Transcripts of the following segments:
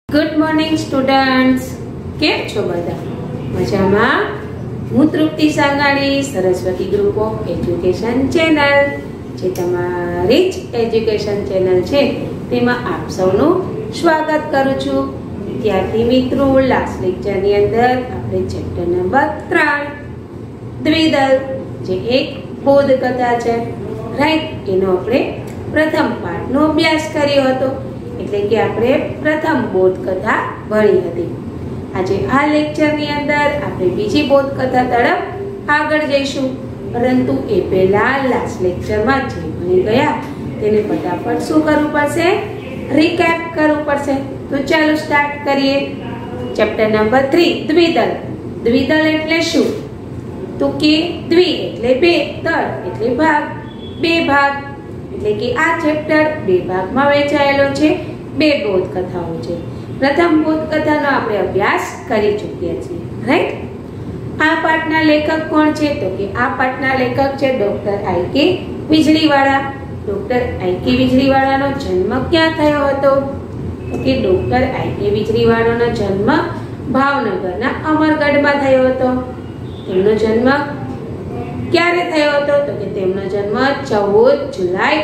Good morning students, કેમ છો બધા? મજામાં? હું Trupti Sangani, Saraswati group of education channel, જે તમારી જ એજ્યુકેશન ચેનલ છે તેમાં આપ સૌનું સ્વાગત કરું છું. વિદ્યાર્થી મિત્રો, લાસ્ટ લેક્ચરની અંદર આપણે ચેપ્ટર નંબર 3 દ્વિદલ, જે એક બોધ કથા છે, રાઈટ, એનો આપણે પ્રથમ પાઠનો અભ્યાસ કર્યો હતો. એટલે કે આપણે પ્રથમ બોધ કથા ભણી હતી. આજે આ લેક્ચરની અંદર આપણે બીજી બોધ કથા તરફ આગળ જઈશું, પરંતુ એ પહેલા લાસ્ટ લેક્ચરમાં જે ભણી ગયા તેને ફટાફટ શું કરવું પડશે? રીકેપ કરવું પડશે. તો ચાલો સ્ટાર્ટ કરીએ. Chapter number 3 દ્વિદલ. દ્વિદલ એટલે શું? તો કે દ્વિ એટલે બે, દળ એટલે ભાગ, બે ભાગ. એટલે કે આ ચેપ્ટર બે ભાગમાં વહેંચાયેલો છે. બે બોધ કથાઓ છે. પ્રથમ બોધ કથાનો આપણે અભ્યાસ કરી ચૂક્યા છીએ, રાઈટ. આ પાઠના લેખક કોણ છે? તો કે આ પાઠના લેખક છે ડોક્ટર આઈ.કે. વીજળીવાળા. ડોક્ટર આઈ.કે. વીજળીવાળાનો જન્મ ક્યાં થયો હતો? તો કે ડોક્ટર આઈ.કે. વીજળીવાળાનો જન્મ ભાવનગરના અમરગઢમાં થયો હતો. તેમનો જન્મ ક્યારે થયો હતો? તો કે તેમનો જન્મ 14 જુલાઈ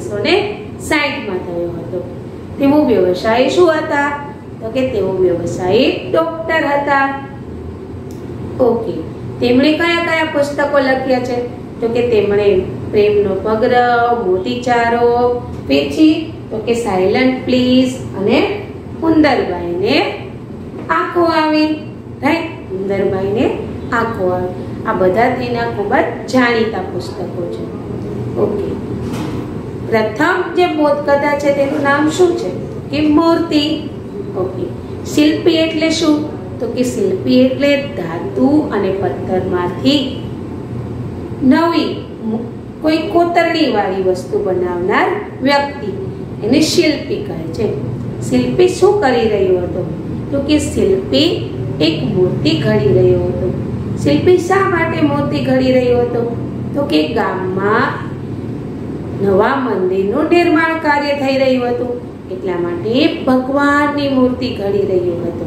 1960માં થયો હતો. તેઓ વ્યવસાય શું હતા? તો કે તેઓ વ્યવસાયિક ડોક્ટર હતા. ઓકે. તેમણે કયા કયા પુસ્તકો લખ્યા છે? તો કે તેમણે પ્રેમનો પગરવ, મોતીચારો, પછી તો કે સાયલન્ટ પ્લીઝ અને ઉંદરબાઈને આંખો આવી, રાઈટ, ઉંદરબાઈને આંખો આવી. આ બધા તેના ખૂબ જ જાણીતા પુસ્તકો છે. ઓકે. પ્રથમ જે બોધ કથા છે તેનું નામ શું છે? કે મૂર્તિ. ઓકે. શિલ્પી એટલે શું? તો કે શિલ્પી એટલે ધાતુ અને પથ્થરમાંથી નવી કોઈ કોતરણી વાળી વસ્તુ બનાવનાર વ્યક્તિ, એને શિલ્પી કહે છે. શિલ્પી શું કરી રહ્યો હતો? તો કે શિલ્પી એક મૂર્તિ ઘડી રહ્યો હતો. શિલ્પી શા માટે મૂર્તિ ઘડી રહ્યો હતો? તો કે ગામમાં નવા મંદિરનું નિર્માણ કાર્ય થઈ રહ્યું હતું, એટલા માટે ભગવાનની મૂર્તિ ઘડી રહ્યો હતો.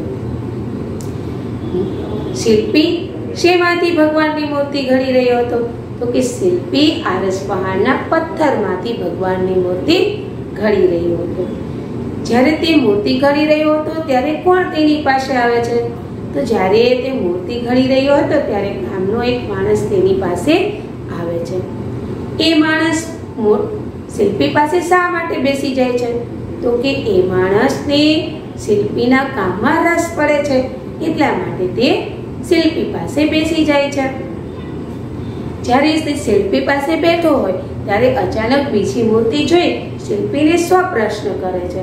શિલ્પી શેમાંથી ભગવાનની મૂર્તિ ઘડી રહ્યો હતો? તો કે શિલ્પી આરસ પહાડના પથ્થરમાંથી ભગવાનની મૂર્તિ ઘડી રહ્યો હતો. જ્યારે તે મૂર્તિ ઘડી રહ્યો હતો ત્યારે કોણ તેની પાસે આવે છે? તો જ્યારે તે મૂર્તિ ઘડી રહ્યો હતો ત્યારે ગામનો એક માણસ તેની પાસે આવે છે. એ માણસ શિલ્પી પાસે શા માટે બેસી જાય છે? તો કે એ માણસને શિલ્પીના કામમાં રસ પડે છે, એટલા માટે તે શિલ્પી પાસે બેસી જાય છે. જ્યારે તે શિલ્પી પાસે બેઠો હોય ત્યારે અચાનક બીજી મૂર્તિ જોઈ શિલ્પીને પ્રશ્ન કરે છે.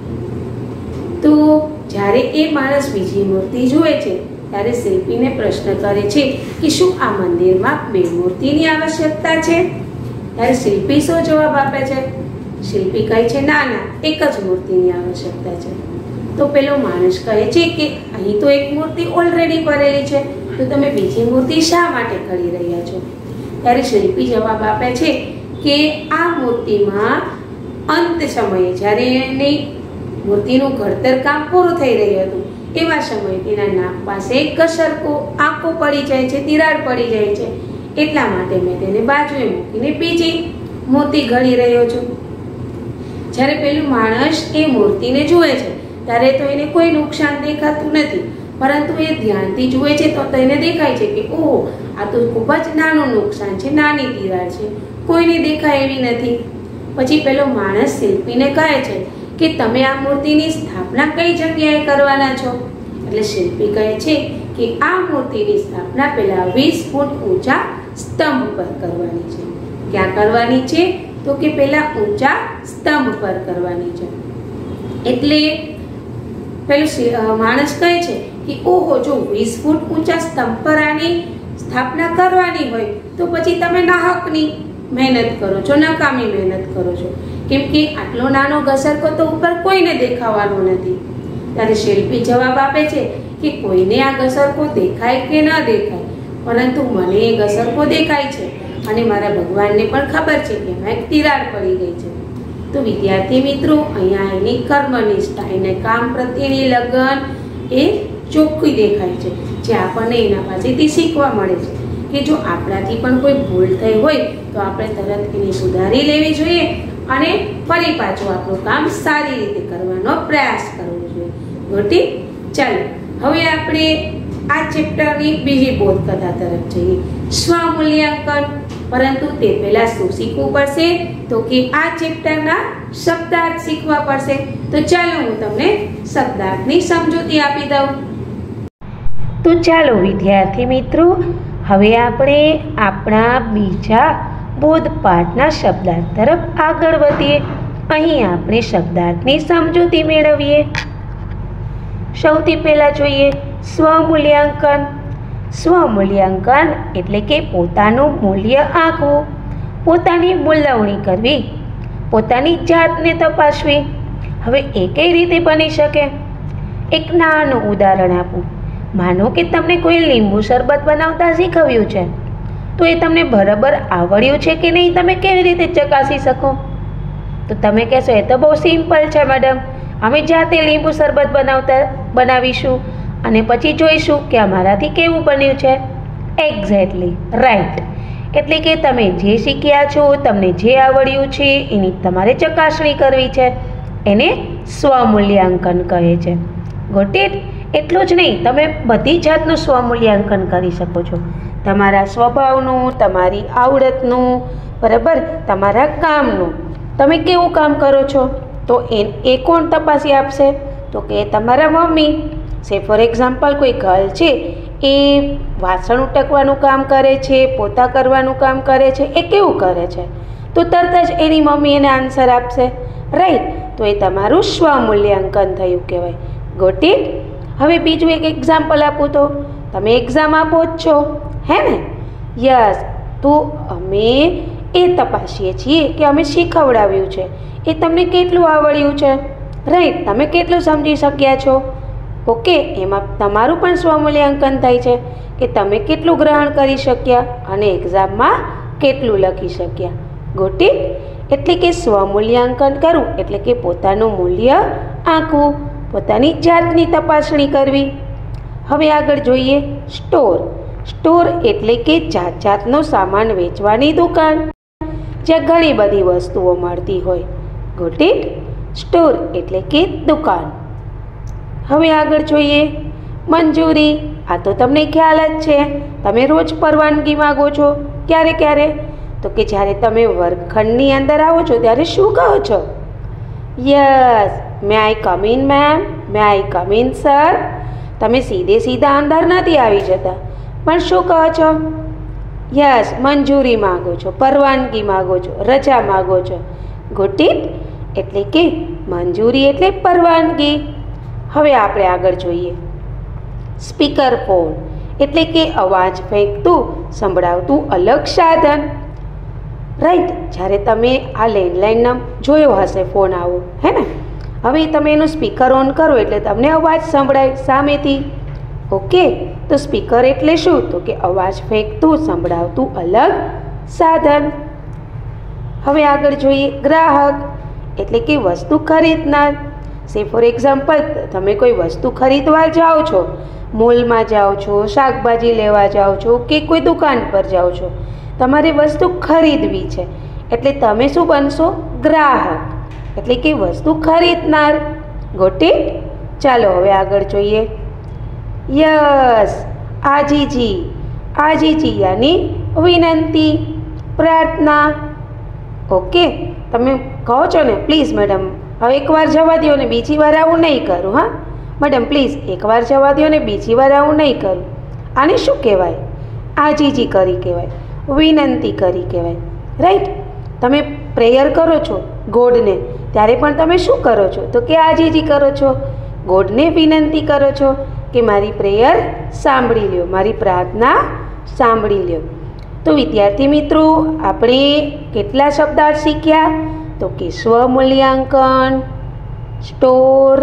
તો જ્યારે એ માણસ બીજી મૂર્તિ જુએ છે ત્યારે શિલ્પીને પ્રશ્ન કરે છે કે શું આ મંદિરમાં બે મૂર્તિની આવશ્યકતા છે? ત્યારે શિલ્પી શું જવાબ આપે છે? શિલ્પી કહે છે ના ના, એક જ મૂર્તિની આવશ્યકતા છે. તો પેલો માણસ કહે છે કે અહીં તો એક મૂર્તિ ઓલરેડી પડેલી છે, તો તમે બીજી મૂર્તિ શા માટે ઘડી રહ્યા છો? ત્યારે શિલ્પી જવાબ આપે છે કે આ મૂર્તિમાં અંત સમયે જ્યારે એની મૂર્તિનું ઘડતર કામ પૂરું થઈ રહ્યું હતું એવા સમયે તેના નાક પાસે ઘસરકો આંકો પડી જાય છે, તિરાડ પડી જાય છે, એટલા માટે મેં તેને બાજુએ મૂકીને બીજી મૂર્તિ ઘડી રહ્યો છું. જ્યારે પેલું માણસ એ મૂર્તિને જુએ છે ત્યારે તો એને કોઈ નુકસાન દેખાતું નથી, પરંતુ એ ધ્યાનથી જુએ છે તો એને દેખાય છે કે ઓહો, આ તો ખૂબ જ નાનું નુકસાન છે, નાની તિરાડ છે, કોઈને દેખાય એવી નથી. પછી પેલો માણસ શિલ્પીને કહે છે કે તમે આ મૂર્તિની સ્થાપના કઈ જગ્યાએ કરવાના છો? એટલે શિલ્પી કહે છે કે આ મૂર્તિની સ્થાપના પેલા 20 ફૂટ ઊંચા સ્તંભ પર કરવાની છે. ક્યાં કરવાની છે? તો કે પેલા ઊંચા સ્તંભ પર કરવાની છે. એટલે પેલું માણસ કહે છે કે ઓહો, જો 20 ફૂટ ઊંચા સ્તંભ પર આની સ્થાપના કરવાની હોય તો પછી તમે નાહકની મહેનત કરો છો, નકામી મહેનત કરો છો, કેમ કે આટલો નાનો ઘસરકો તો ઉપર કોઈને દેખાવાનો નથી. ત્યારે શિલ્પી જવાબ આપે છે કે કોઈને આ ઘસરકો દેખાય કે ન દેખાય, પરંતુ મને એ ઘસરકો દેખાય છે અને મારા ભગવાનને પણ ખબર છે કે એમાં એક તિરાડ પડી ગઈ છે. તો વિદ્યાર્થી મિત્રો અહીંયા એની કર્મનિષ્ઠા, એને કામ પ્રત્યેની લગન એ ચોખ્ખી દેખાય છે, જે આપણને એના પાસેથી શીખવા મળે છે કે જો આપણાથી પણ કોઈ ભૂલ થઈ હોય તો આપણે તરત એને સુધારી લેવી જોઈએ અને ફરી પાછું આપણું કામ સારી રીતે કરવાનો પ્રયાસ કરવો જોઈએ. Got it? ચાલો હવે આપણે આ ચેપ્ટરની બીજી બોધકથા તરફ જઈએ, સ્વમૂલ્યાંકન. પરંતુ તે પહેલા શું શીખવું પડશે? તો કે આ ચેપ્ટરના શબ્દાર્થ શીખવા પડશે. તો ચાલો હું તમને શબ્દાર્થની સમજૂતી આપી દઉં. તો ચાલો વિદ્યાર્થી મિત્રો, હવે આપણે આપણા બીજા બોધપાઠના શબ્દાર્થ તરફ આગળ વધીએ. અહીં આપણે શબ્દાર્થની સમજૂતી મેળવીએ. સૌથી પહેલા જોઈએ સ્વમૂલ્યાંકન. સ્વમૂલ્યાંકન એટલે કે પોતાનું મૂલ્ય આંકવું, પોતાની મૂલ્યાંકન કરવી, પોતાની જાતને તપાસવી. હવે એ કઈ રીતે બની શકે? એક નાનું ઉદાહરણ આપું. માનો કે તમને કોઈ લીંબુ શરબત બનાવતા શીખવ્યું છે, તો એ તમને બરાબર આવડ્યું છે કે નહીં તમે કેવી રીતે ચકાસી શકો? તો તમે કહેશો એ તો બહુ સિમ્પલ છે મેડમ, અમે જાતે લીંબુ શરબત બનાવીશું અને પછી જોઈશું કે અમારાથી કેવું બન્યું છે. Exactly right. એટલે કે તમે જે શીખ્યા છો, તમને જે આવડ્યું છે એની તમારે ચકાસણી કરવી છે. એને સ્વમૂલ્યાંકન કહે છે. Got it? એટલું જ નહીં, તમે બધી જાતનું સ્વમૂલ્યાંકન કરી શકો છો. તમારા સ્વભાવનું, તમારી આવડતનું, બરાબર, તમારા કામનું. તમે કેવું કામ કરો છો તો એ કોણ તપાસી આપશે? તો કે તમારા મમ્મી. સે ફોર એક્ઝામ્પલ કોઈ ગર્લ છે, એ વાસણ ઉટકવાનું કામ કરે છે, પોતા કરવાનું કામ કરે છે, એ કેવું કરે છે? તો તરત જ એની મમ્મી એને આન્સર આપશે. રાઈટ? તો એ તમારું સ્વમૂલ્યાંકન થયું કહેવાય. Got it? હવે બીજું એક એક્ઝામ્પલ આપું તો તમે એક્ઝામ આપો જ છો, હે ને? યસ. તો અમે એ તપાસીએ છીએ કે અમે શીખવડાવ્યું છે એ તમને કેટલું આવડ્યું છે. રાઈટ? તમે કેટલું સમજી શક્યા છો? ઓકે, એમાં તમારું પણ સ્વમૂલ્યાંકન થાય છે કે તમે કેટલું ગ્રહણ કરી શક્યા અને એક્ઝામમાં કેટલું લખી શક્યા. Got it? એટલે કે સ્વમૂલ્યાંકન કરવું એટલે કે પોતાનું મૂલ્ય આંકવું, પોતાની જાતની તપાસણી કરવી. હવે આગળ જોઈએ સ્ટોર. સ્ટોર એટલે કે જાત જાતનો સામાન વેચવાની દુકાન, જ્યાં ઘણી બધી વસ્તુઓ મળતી હોય. Got it? સ્ટોર એટલે કે દુકાન. હવે આગળ જોઈએ મંજૂરી. આ તો તમને ખ્યાલ જ છે, તમે રોજ પરવાનગી માગો છો. ક્યારે ક્યારે? તો કે જ્યારે તમે વર્ગખંડની અંદર આવો છો ત્યારે શું કહો છો? Yes, may I come in ma'am, may I come in sir. તમે સીધા અંદર નથી આવી જતા, પણ શું કહો છો? યસ, મંજૂરી માગો છો, પરવાનગી માગો છો, રજા માગો છો. Got it? એટલે કે મંજૂરી એટલે પરવાનગી. હવે આપણે આગળ જોઈએ સ્પીકર ફોન એટલે કે અવાજ ફેંકતું, સંભળાવતું અલગ સાધન. રાઈટ? જ્યારે તમે આ લેન્ડલાઇન જોયો હશે ફોન આવો, હે ને? હવે તમે એનું સ્પીકર ઓન કરો એટલે તમને અવાજ સંભળાય સામેથી. ઓકે, તો સ્પીકર એટલે શું? તો કે અવાજ ફેંકતું, સંભળાવતું અલગ સાધન. હવે આગળ જોઈએ ગ્રાહક એટલે કે વસ્તુ ખરીદનાર. સે ફોર એક્ઝામ્પલ તમે કોઈ વસ્તુ ખરીદવા જાઓ છો, મોલમાં જાઓ છો, શાકભાજી લેવા જાઓ છો કે કોઈ દુકાન પર જાઓ છો, તમારે વસ્તુ ખરીદવી છે એટલે તમે શું બનશો? ગ્રાહક એટલે કે વસ્તુ ખરીદનાર. Got it? ચાલો હવે આગળ જોઈએ યસ આજીજી. આજીજી યાની વિનંતી, પ્રાર્થના. ઓકે, તમે કહો છો ને પ્લીઝ મેડમ હવે એકવાર જવા દો ને બીજી વાર આવું નહીં કરું. હા મેડમ પ્લીઝ એકવાર જવા દો ને બીજી વાર આવું નહીં કરું. આને શું કહેવાય? આજીજી કરી કહેવાય, વિનંતી કરી કહેવાય. રાઈટ? તમે પ્રેયર કરો છો ગોડને ત્યારે પણ તમે શું કરો છો? તો કે આજીજી કરો છો, ગોડને વિનંતી કરો છો કે મારી પ્રેયર સાંભળી લ્યો, મારી પ્રાર્થના સાંભળી લ્યો. તો વિદ્યાર્થી મિત્રો, આપણે કેટલા શબ્દાર્થ શીખ્યા? તો કે સ્વમૂલ્યાંકન, સ્ટોર,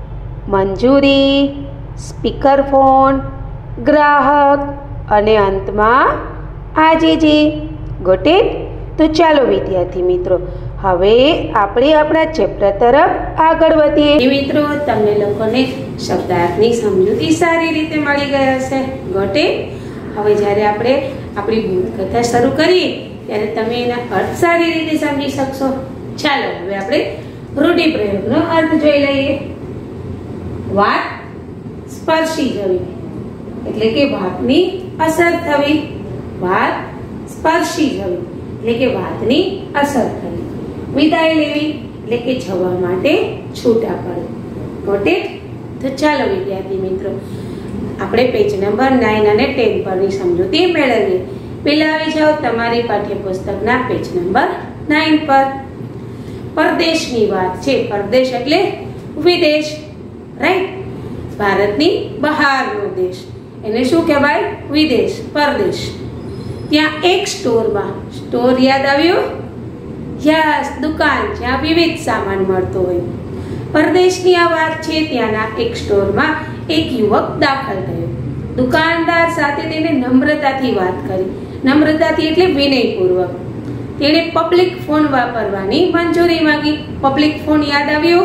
મંજૂરી, સ્પીકર ફોન, ગ્રાહક અને અંતમાં આજીજી. Got it? તો ચાલો વિદ્યાર્થી મિત્રો હવે આપણે આપણા ચેપ્ટર તરફ આગળ વધીએ. મિત્રો તમને લોકોને શબ્દાર્થની સમજૂતી સારી રીતે મળી ગઈ હશે. Got it? હવે જ્યારે આપણે આપણી બોધકથા શરૂ કરીએ ત્યારે તમે એના અર્થ સારી રીતે સમજી શકશો. ચાલો હવે આપણે રૂઢિપ્રયોગનો અર્થ જોઈ લઈએ. વાત સ્પર્શી જવી એટલે કે વાતની અસર થવી. વાત સ્પર્શી જવી એટલે કે વાતની અસર થવી. વિદાય લેવી એટલે કે જવા માટે છૂટા પડવું. Got it? તો ચાલો વિદ્યાર્થી મિત્રો આપણે પેજ નંબર 9 અને 10 પરની સમજૂતી મેળવીએ. પહેલા આવી જાઓ તમારી પાઠ્યપુસ્તકના પેજ નંબર 9 પર. પરદેશની વાત છે. પરદેશ એટલે વિદેશ, રાઈટ? ભારતની બહારનો દેશ એને શું કહેવાય? વિદેશ, પરદેશ. ત્યાં એક સ્ટોરમાં, સ્ટોર યાદ આવ્યું? યસ, દુકાન જ્યાં વિવિધ સામાન મળતો હોય. પરદેશની આ વાત છે. ત્યાંના એક સ્ટોરમાં એક યુવક દાખલ થયો. દુકાનદાર સાથે તેને નમ્રતાથી વાત કરી. નમ્રતાથી એટલે વિનયપૂર્વક. તેણે પબ્લિક ફોન વાપરવાની મંજૂરી માંગી. પબ્લિક ફોન યાદ આવ્યો?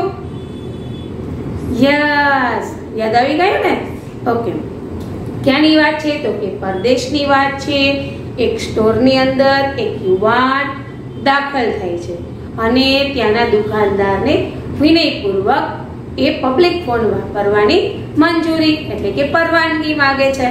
યસ, યાદ આવી ગયું ને? ઓકે. ક્યાંની વાત છે? તો કે પરદેશની વાત છે. એક સ્ટોરની અંદર એક યુવાન દાખલ થાય છે અને ત્યાંના દુકાનદારને વિનયપૂર્વક એ પબ્લિક ફોન વાપરવાની મંજૂરી એટલે કે પરવાનગી માંગે છે.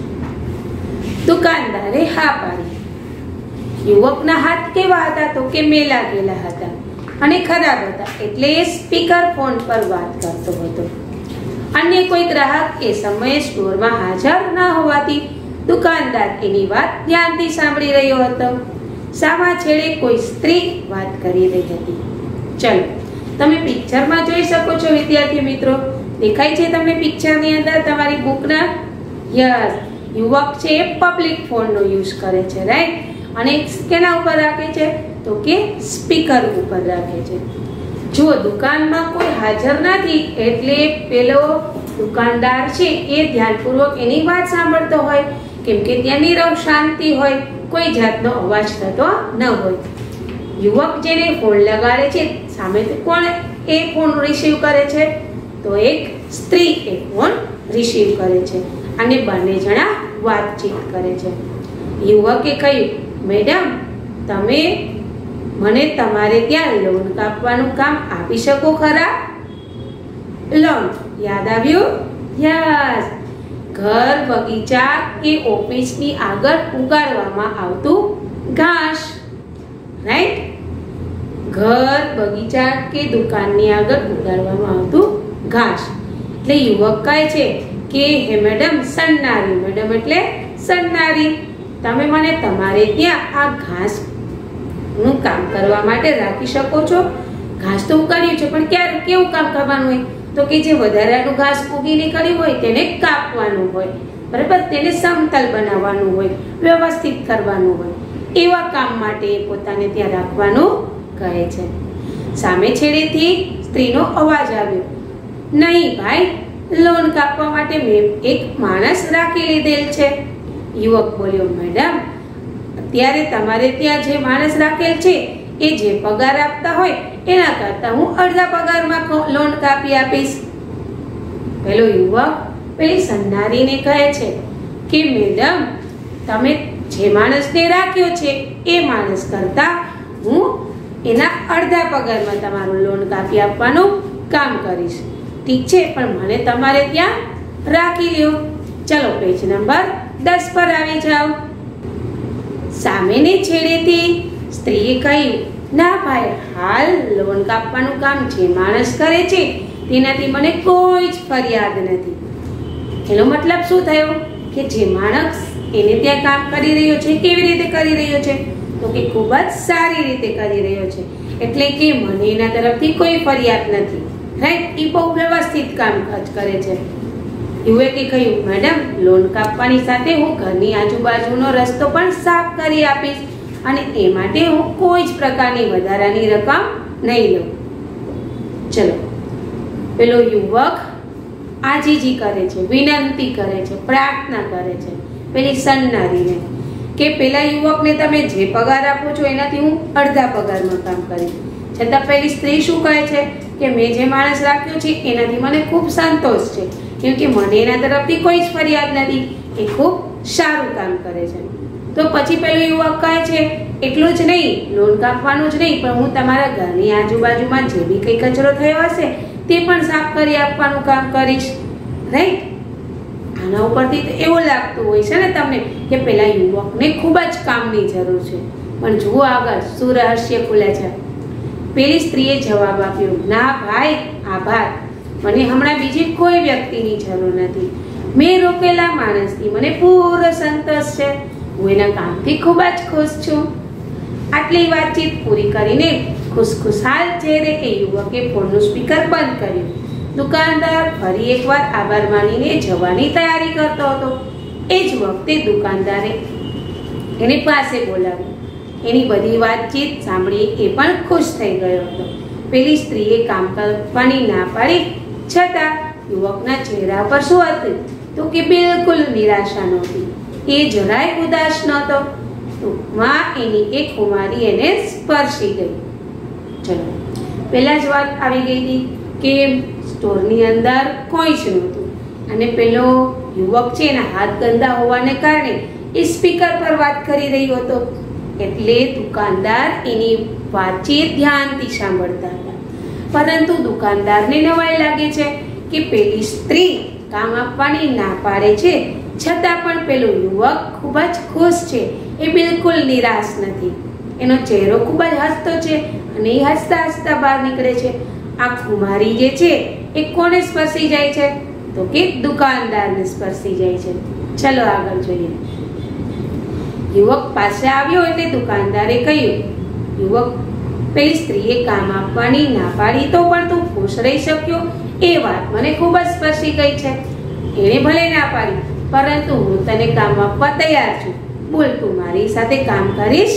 દુકાનદારે હા પાડી. યુવકના હાથ કેવા હતા? તો કે મેલા ગયેલા હતા અને ખરાબ હતા એટલે એ સ્પીકર ફોન પર વાત કરતો હતો. અન્ય કોઈ ગ્રાહક એ સમયે સ્ટોરમાં હાજર ન હોવાથી દુકાનદાર એની વાત ધ્યાનથી સાંભળી રહ્યો હતો. સામા છેડે કોઈ સ્ત્રી વાત કરી રહી હતી. ચલો તમે પિક્ચરમાં જોઈ શકો છો વિદ્યાર્થી મિત્રો. દેખાય છે તમને પિક્ચરની અંદર તમારી બુકના? યસ, યુવક છે એ પબ્લિક ફોનનો યુઝ કરે છે, રાઈટ? અને કેના ઉપર રાખે છે? તો કે સ્પીકર ઉપર રાખે છે. જો દુકાનમાં કોઈ હાજર નથી એટલે પેલો દુકાનદાર છે એ ધ્યાનપૂર્વક એની વાત સાંભળતો હોય કેમ કે ત્યાં નીરવ શાંતિ હોય, કોઈ જાતનો અવાજ થતો ન હોય. યુવક જેને ફોન લગાડે છે સામે કોણ એ ફોન રિસીવ કરે છે? તો એક સ્ત્રી એ ફોન રિસીવ કરે છે અને બંને જણા વાતચીત કરે છે. યુવકે કહ્યું, મેડમ તમે મને તમારે ત્યાં લોન કાપવાનું કામ આપી શકો ખરા? લોન યાદ આવ્યું? યસ, ઘર, બગીચા કે ઓફિસની આગળ ઉગાડવામાં આવતું ઘાસ, રાઈટ? ઘર, બગીચા કે દુકાનની આગળ ઉગાડવામાં આવતું ઘાસ. એટલે યુવક કહે છે કે હે મેડમ સન્નારી. મેડમ એટલે સન્નારી. તમે મને તમારે ત્યાં આ ઘાસ નું કામ કરવા માટે રાખી શકો છો? ઘાસ તો ઉગાડ્યું છે પણ ક્યારે કેવું કામ કરવાનું હોય? તો કે જે વધારાનું ઘાસ ઉગી નીકળ્યું હોય તેને કાપવાનું હોય, બરાબર? તેને સમતલ બનાવવાનું હોય, વ્યવસ્થિત કરવાનું હોય. એવા કામ માટે પોતાને ત્યાં રાખવાનું કહે છે. સામે છેડેથી સ્ત્રીનો અવાજ આવ્યો, નહીં ભાઈ, લોન કાપવા માટે મેં એક માણસ રાખી લીધેલ છે. યુવક બોલ્યો, મેડમ અત્યારે તમારે ત્યાં જે માણસ રાખેલ છે એ જે પગાર આપતા હોય એના કરતા હું અડધા પગારમાં લોન કાપી આપીશ. પેલો યુવક પેલી સન્નારીને કહે છે કે મેડમ તમે જે માણસને રાખ્યો છે એ માણસ કરતા હું એના અડધા પગારમાં તમારું લોન કાપી આપવાનું કામ કરીશ. ઠીક છે, પણ મને તમારે ત્યાં રાખી લ્યો. ચલો પેજ નંબર 10 પર આવી જાઓ. સામેની છેડેથી સ્ત્રીએ કહ્યું, ના ભાઈ, હાલ લોન કાપવાનું કામ જે માણસ કરે છે તેનાથી મને કોઈ જ ફરિયાદ નથી. એનો મતલબ શું થયો કે જે માણસ એને ત્યાં કામ કરી રહ્યો છે કેવી રીતે કરી રહ્યો છે? તો કે ખૂબ જ સારી રીતે કરી રહ્યો છે, એટલે કે મને એના તરફથી કોઈ ફરિયાદ નથી, રાઈટ? એ બહુ વ્યવસ્થિત કામકાજ કરે છે. યુવકે કહ્યું, મેડમ લોન કાપવાની સાથે હું ઘરની આજુબાજુનો રસ્તો પણ સાફ કરી આપીશ અને એ માટે હું કોઈ જ પ્રકારની વધારાની રકમ નહીં લઉં. ચલો પેલો યુવક આજીજી કરે છે, વિનંતી કરે છે, પ્રાર્થના કરે છે પેલી સન્નારીને કે પેલા યુવકને તમે જે પગાર આપો છો એનાથી હું અડધા પગારમાં કામ કરીશ. છતાં પેલી સ્ત્રી શું કહે છે કે મેં જે માણસ રાખ્યો છે એનાથી મને ખૂબ સંતોષ છે, કેમ કે મને એના તરફથી કોઈ જ ફરિયાદ નથી, એ ખૂબ સારું કામ કરે છે. તો પછી પેલો યુવક કહે છે એટલું જ નહીં, લોન કાપવાનું જ નહીં, પણ હું તમારા ઘરની આજુબાજુમાં જે બી કંઈ કચરો થયો હશે તે પણ સાફ કરી આપવાનું કામ કરીશ. રાઈટ? આના ઉપરથી તો એવું લાગતું હોય છે ને તમને કે પેલા યુવકને ખૂબ જ કામની જરૂર છે. પણ જુઓ આગળ શું રહસ્ય ખુલે છે. પેલી સ્ત્રીએ જવાબ આપ્યો, ના ભાઈ, આભાર, મને હમણાં બીજી કોઈ વ્યક્તિની જરૂર નથી. મેં રોકેલા માણસથી મને પૂરો સંતોષ છે. હું એના કામથી ખૂબ જ ખુશ છું. આટલી વાતચીત પૂરી કરીને ખુશખુશાલ ચહેરે એ યુવકે ફોનનું સ્પીકર બંધ કર્યું. દુકાનદાર ફરી એકવાર આભાર માનીને જવાની તૈયારી કરતો હતો. એ જ વખતે દુકાનદારે એને પાસે બોલાવ્યો. એની બધી વાતચીત સાંભળી એ પણ ખુશ થઈ ગયો હતો. પેલી સ્ત્રીએ કામ કરવાની ના પાડી, છતાં યુવકના ચહેરા પર શું હતું તો કે બિલકુલ નિરાશા નહોતી. એ જરાય ઉદાસ નહોતો. ટૂંકમાં એની એક કુમારી એને સ્પર્શી ગઈ. ચલો, પહેલા જ વાત આવી ગઈ હતી કે સ્ટોરની અંદર કોઈ જ નહોતું અને પેલો યુવક છે એના હાથ ગંદા હોવાને કારણે એ સ્પીકર પર વાત કરી રહ્યો હતો. એટલે દુકાનદાર એની વાતચીત ધ્યાનથી સાંભળતા હતા. પરંતુ દુકાનદારને નવાઈ લાગે છે કે પેલી સ્ત્રી કામ આપવાની ના પાડે છે, છતાં પણ પેલો યુવક ખૂબ જ ખુશ છે. એ બિલકુલ નિરાશ નથી. એનો ચહેરો ખૂબ જ હસતો છે અને એ હસતા હસતા બહાર નીકળે છે. આ કુમારી જે છે એ કોને સ્પર્શી જાય છે તો કે દુકાનદારને સ્પર્શી જાય છે. ચલો આગળ જોઈએ. યુવક પાસે આવ્યો એટલે દુકાનદારે કહ્યું, યુવક, પેલી સ્ત્રીએ કામ આપવાની ના પાડી તો પણ તું ખુશ રહી શક્યો એ વાત મને ખૂબ જ સ્પર્શી ગઈ છે. એણે ભલે ના પાડી, પરંતુ હું તને કામ આપવા તૈયાર છું. બોલ, તું મારી સાથે કામ કરીશ?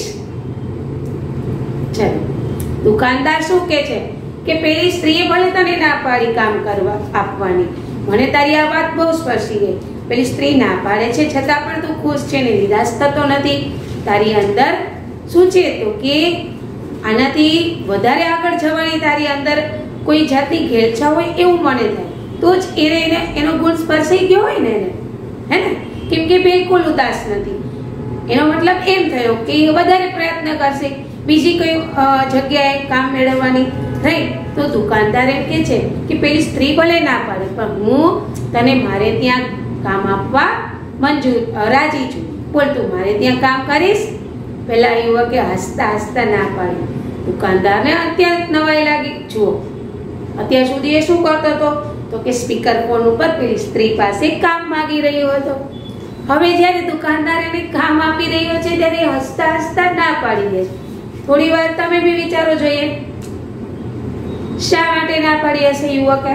ચલો, દુકાનદાર શું કહે છે કે પેલી સ્ત્રીએ ભલે તને ના પાડી કામ કરવા આપવાની, મને તારી આ વાત બહુ સ્પર્શી ગઈ. પેલી સ્ત્રી ના પાડે છે છતાં પણ તું ખુશ છે ને નિરાશ થતો નથી. તારી અંદર શું છે તો કે આનાથી વધારે આગળ જવાની તારી અંદર કોઈ જાતની ઘેલછા હોય એવું મને થાય. તો જ એને એનો ગુણ સ્પર્શી ગયો હોય ને એને, હે ને? કેમ કે બિલકુલ ઉદાસ નથી. એનો મતલબ એમ થયો કે વધારે પ્રયત્ન કરશે બીજી કોઈ જગ્યાએ કામ મેળવવાની. રાઈટ? તો દુકાનદાર એમ કે છે કે પેલી સ્ત્રી ભલે ના પાડે પણ હું તને મારે ત્યાં કામ આપવા રાજી છું. બોલ, તું મારે ત્યાં કામ કરીશ? પેલા યુવકે હસતા હસતા ના પાડી. દુકાનદારને અત્યંત નવાઈ લાગી. જુઓ, અત્યાર સુધી એ શું કરતો હતો તો કે સ્પીકર ફોન ઉપર પેલી સ્ત્રી પાસે કામ માંગી રહ્યો હતો. હવે જ્યારે દુકાનદાર એને કામ આપી રહ્યો છે ત્યારે હસતા હસતા ના પાડી દે. થોડી વાર તમે બી વિચારો જોઈએ, શા માટે ના પાડી હશે યુવકે?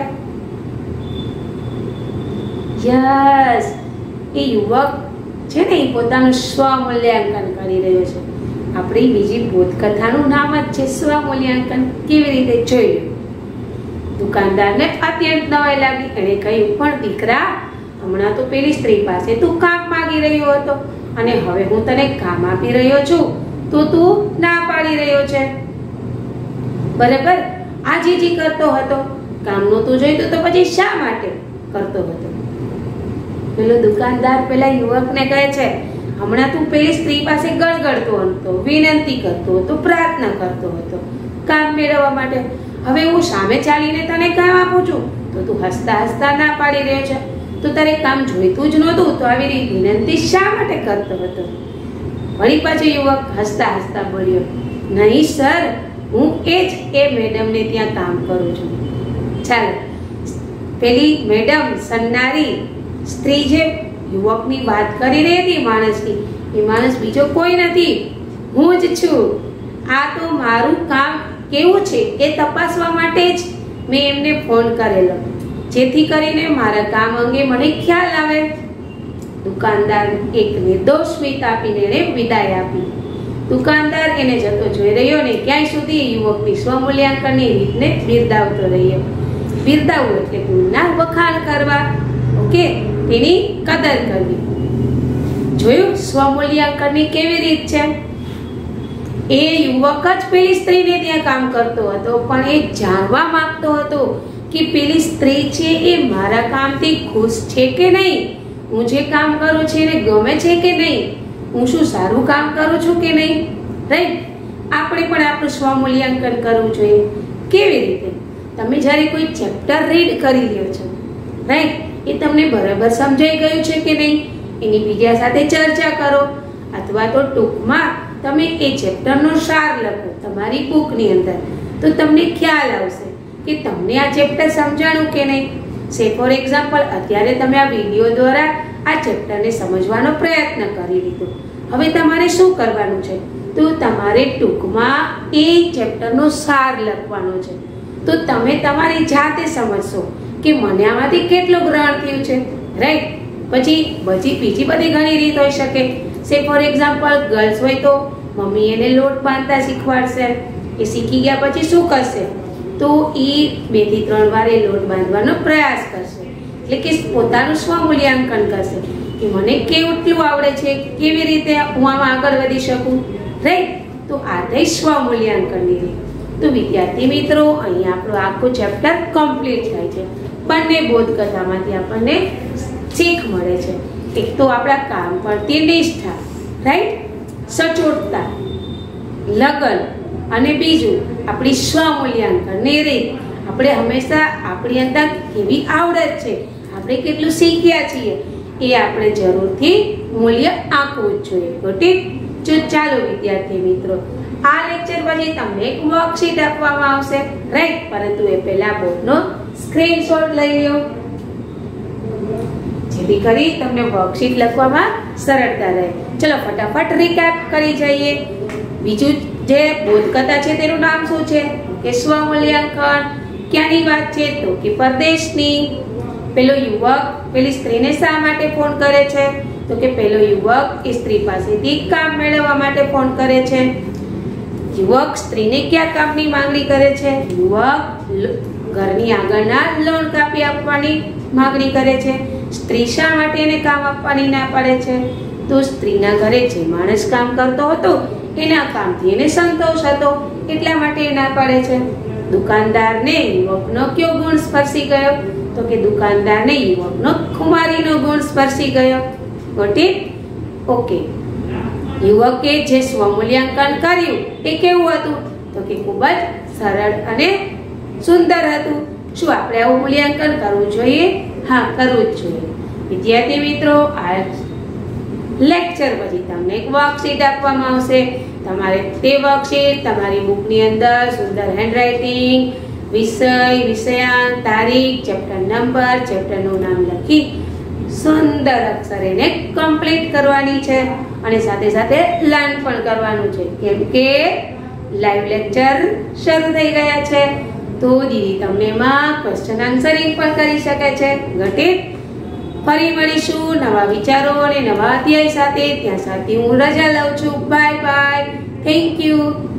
યસ, એ યુવક છે ને એ પોતાનું સ્વમૂલ્યાંકન કરી રહ્યો છે. આપણી બીજી બોધકથાનું નામ જ છે સ્વમૂલ્યાંકન. કેવી રીતે જોયું? દુકાનદારને અત્યંત નવાઈ લાગી. એણે કહ્યું, પણ દીકરા, હમણાં તો પેલી સ્ત્રી પાસે તું કામ માંગી રહ્યો હતો અને હવે હું તને કામ આપી રહ્યો છું તો તું ના પાડી રહ્યો છે. બરાબર? આ જે કરતો હતો કામનું તું જોઈતું તો પછી શા માટે કરતો હતો? પેલો દુકાનદાર પેલા યુવકને કહે છે, હમણાં તું પેલી સ્ત્રી પાસે ગળગળતો હતો, વિનંતી કરતો હતો, પ્રાર્થના કરતો હતો કામ મેળવવા માટે. હવે હું સામે ચાલીને તને કામ આપું છું તો તું હસતા હસતા ના પાડી રહ્યો છે. તો તારે કામ જોઈતું જ નહોતું તો આવી રીતે વિનંતી શા માટે કરતો હતો? વળી પાછો યુવક હસતા હસતા બોલ્યો, નહીં સર, હું એ મેડમને ત્યાં કામ કરું છું. ચાલો, પેલી મેડમ સન્નારી સ્ત્રી જે યુવકની વાત કરી રહી હતી માણસની, એ માણસ બીજો કોઈ નથી, હું જ છું. આ તો મારું કામ કેવું છે એ તપાસવા માટે જ મેં એમને ફોન કરેલો, જેથી કરીને મારા કામ અંગે મને ખ્યાલ આવે. દુકાનદાર એક નિર્દોષ સ્મિત આપીને એને વિદાય આપી. દુકાનદાર એને જતો જોઈ રહ્યો ને ક્યાંય સુધી યુવકની સ્વમૂલ્યાંકનની રીતને બિરદાવતો રહ્યો. બિરદાવવું એટલે ગુણના વખાણ કરવા, ઓકે, તેની કદર કરવી. જોયું સ્વમૂલ્યાંકનની કેવી રીત છે? એ યુવક જ પેલી સ્ત્રીને ત્યાં કામ કરતો હતો, પણ એ જાણવા માંગતો હતો કે પેલી સ્ત્રી છે એ મારા કામથી ખુશ છે કે નહીં, હું જે કામ કરું છું એને ગમે છે કે નહીં, હું શું સારું કામ કરું છું કે નહીં. રાઈટ? આપણે પણ આપણું સ્વમૂલ્યાંકન કરવું જોઈએ. કેવી રીતે? તમે જ્યારે કોઈ ચેપ્ટર રીડ કરી લ્યો છો, રાઈટ, એ તમને બરાબર સમજાઈ ગયું છે કે નહીં, એની બીજા સાથે ચર્ચા કરો, અથવા તો ટૂંકમાં તમે એ ચેપ્ટરનો સાર લખો તમારી બુકની અંદર, તો તમને ખ્યાલ આવશે કે તમને આ ચેપ્ટર સમજાણું કે નહીં. સે ફોર એક્ઝામ્પલ, અત્યારે તમે આ વિડીયો દ્વારા આ ચેપ્ટરને સમજવાનો પ્રયત્ન કરી લીધો. હવે તમારે શું કરવાનું છે? તો તમારે ટૂંકમાં એ ચેપ્ટરનો સાર લખવાનો છે. તો તમે તમારી જાતે સમજશો કે મને આમાંથી કેટલું ગ્રહણ થયું છે. રાઈટ? પછી બીજી બધી ઘણી રીત હોઈ શકે. સે ફોર એક્ઝામ્પલ, ગર્લ્સ હોય તો મમ્મી એને લોટ બાંધતા શીખવાડશે. એ શીખી ગયા પછી શું કરશે? તો એ 2 થી 3 વાર એ લોટ બાંધવાનો પ્રયાસ કરશે. એટલે કે પોતાનું સ્વમૂલ્યાંકન કરશે કે મને કેટલું આવડે છે, કેવી રીતે હું આમાં આગળ વધી શકું. રાઈટ? તો આ થઈ સ્વમૂલ્યાંકનની રીત. તો વિદ્યાર્થી મિત્રો, અહીંયા આપણું આખું ચેપ્ટર કમ્પ્લીટ થાય છે. બંને બોધકથામાંથી આપણને શીખ મળે છે. એક તો આપણા કામ પ્રત્યે નિષ્ઠા, રાઈટ, સચોટતા, લગન, અને બીજું આપણી સ્વમૂલ્યાંકનની રીત. આપણે હંમેશા આપણી અંદર કેવી આવડત છે, આપણે કેટલું શીખ્યા છીએ, એ આપણે જરૂરથી મૂલ્ય આપવું જ જોઈએ. ઓકે? જો ચાલો વિદ્યાર્થી મિત્રો, આ લેક્ચર પછી તમને એક વર્કશીટ આપવામાં આવશે. રાઈટ? પરંતુ એ પહેલા બોર્ડનો સ્ક્રીનશોટ લઈ લો, જેથી કરી તમને વર્કશીટ લખવામાં સરળતા રહે. ચલો ફટાફટ રીકેપ કરી જઈએ. બીજું જે બોધકથા છે તેનું નામ શું છે? કે સ્વમૂલ્યાંકન. ક્યાંની વાત છે? તો કે પરદેશની. પેલો યુવક પેલી સ્ત્રીને શા માટે ફોન કરે છે? તો કે પેલો યુવક એ સ્ત્રી પાસેથી કામ મેળવવા માટે ફોન કરે છે. યુવક સ્ત્રીને કયા કામની માંગણી કરે છે? યુવક ઘરની આગળના લોન કાપી આપવાની માંગણી કરે છે. સ્ત્રી શા માટે એને કામ આપવાની ના પાડે છે? તો સ્ત્રીના ઘરે જે માણસ કામ કરતો હતો એના કામથી એને સંતોષ હતો, એટલા માટે એ ના પાડે છે. દુકાનદારને યુવકનો કયો ગુણ સ્પર્શી ગયો? તો કે દુકાનદારને યુવકનો ખુમારીનો ગુણ સ્પર્શી ગયો. Got it? ઓકે. યુવકે જે સ્વમૂલ્યાંકન કર્યું એ કેવું હતું? તો કે ખૂબ જ સરળ અને સુંદર હતું. શું આપણે આવું મૂલ્યાંકન કરવું જોઈએ? હા, કરવું જ જોઈએ. વિદ્યાર્થી મિત્રો, આ લેક્ચર પછી તમને એક વર્કશીટ આપવામાં આવશે. તમારે તે વર્કશીટ તમારી બુકની અંદર સુંદર હેન્ડરાઇટિંગ, વિષય, વિષયાંક, તારીખ, ચેપ્ટર નંબર, ચેપ્ટરનું નામ લખી સુંદર અક્ષરે એને કમ્પ્લીટ કરવાની છે. અને સાથે સાથે લર્ન પણ કરવાનું છે, કેમ કે લાઈવ લેક્ચર શરૂ થઈ ગયા છે. તો દીદી તમને એમાં ક્વેશ્ચન આન્સરિંગ પણ કરી શકે છે. Got it? ફરી મળીશું નવા વિચારો અને નવા અધ્યાય સાથે. ત્યાં સુધી હું રજા લઉં છું. Bye bye. Thank you.